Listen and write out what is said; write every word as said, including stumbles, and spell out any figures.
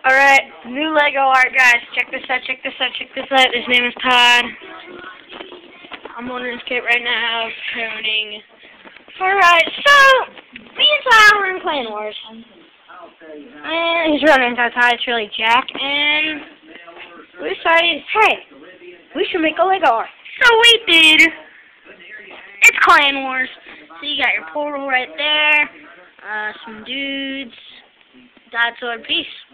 Alright, new Lego art, guys. Check this out, check this out, check this out. His name is Todd. I'm on his kit right now, coning. Alright, so, me and Todd were in Clan Wars. And he's running into Todd, it's really Jack. And we decided, hey, we should make a Lego art. So we did. It's Clan Wars. So you got your portal right there. Uh, some dudes. Dot sword, peace.